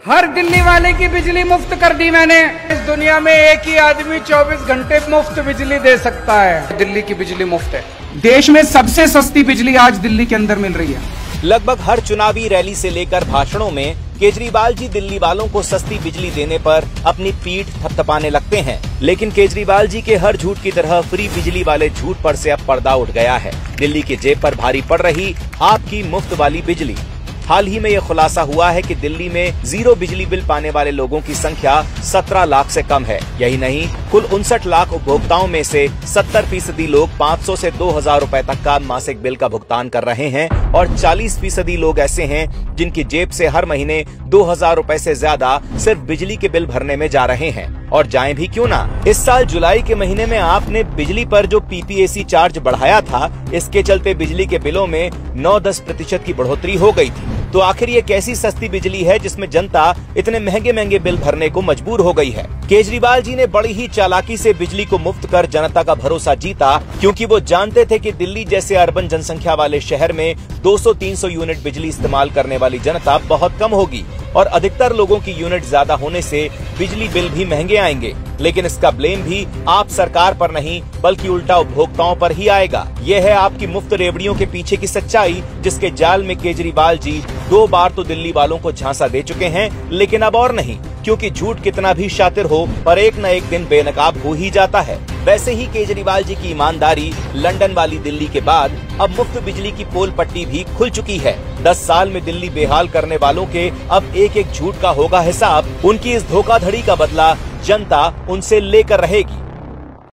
हर दिल्ली वाले की बिजली मुफ्त कर दी मैंने। इस दुनिया में एक ही आदमी 24 घंटे मुफ्त बिजली दे सकता है। दिल्ली की बिजली मुफ्त है। देश में सबसे सस्ती बिजली आज दिल्ली के अंदर मिल रही है। लगभग हर चुनावी रैली से लेकर भाषणों में केजरीवाल जी दिल्ली वालों को सस्ती बिजली देने पर अपनी पीठ थपथपाने लगते हैं। लेकिन केजरीवाल जी के हर झूठ की तरह फ्री बिजली वाले झूठ पर से अब पर्दा उठ गया है। दिल्ली की जेब पर भारी पड़ रही आपकी मुफ्त वाली बिजली। हाल ही में यह खुलासा हुआ है कि दिल्ली में 0 बिजली बिल पाने वाले लोगों की संख्या 17 लाख से कम है। यही नहीं, कुल 59 लाख उपभोक्ताओं में से 70% लोग 500 से 2000 रुपए तक का मासिक बिल का भुगतान कर रहे हैं और 40% लोग ऐसे हैं जिनकी जेब से हर महीने 2000 रुपए से ज्यादा सिर्फ बिजली के बिल भरने में जा रहे हैं। और जाएं भी क्यों ना, इस साल जुलाई के महीने में आपने बिजली पर जो पीपीएसी चार्ज बढ़ाया था, इसके चलते बिजली के बिलों में 9-10% की बढ़ोतरी हो गई थी। तो आखिर ये कैसी सस्ती बिजली है जिसमें जनता इतने महंगे महंगे बिल भरने को मजबूर हो गई है। केजरीवाल जी ने बड़ी ही चालाकी से बिजली को मुफ्त कर जनता का भरोसा जीता, क्योंकि वो जानते थे कि दिल्ली जैसे अर्बन जनसंख्या वाले शहर में 200-300 यूनिट बिजली इस्तेमाल करने वाली जनता बहुत कम होगी और अधिकतर लोगों की यूनिट ज्यादा होने से बिजली बिल भी महंगे आएंगे। लेकिन इसका ब्लेम भी आप सरकार पर नहीं बल्कि उल्टा उपभोक्ताओं पर ही आएगा। यह है आपकी मुफ्त रेवड़ियों के पीछे की सच्चाई, जिसके जाल में केजरीवाल जी 2 बार तो दिल्ली वालों को झांसा दे चुके हैं, लेकिन अब और नहीं, क्योंकि झूठ कितना भी शातिर हो पर एक न एक दिन बेनकाब हो ही जाता है। वैसे ही केजरीवाल जी की ईमानदारी लंदन वाली दिल्ली के बाद अब मुफ्त बिजली की पोल पट्टी भी खुल चुकी है। 10 साल में दिल्ली बेहाल करने वालों के अब एक एक झूठ का होगा हिसाब। उनकी इस धोखाधड़ी का बदला जनता उनसे लेकर रहेगी।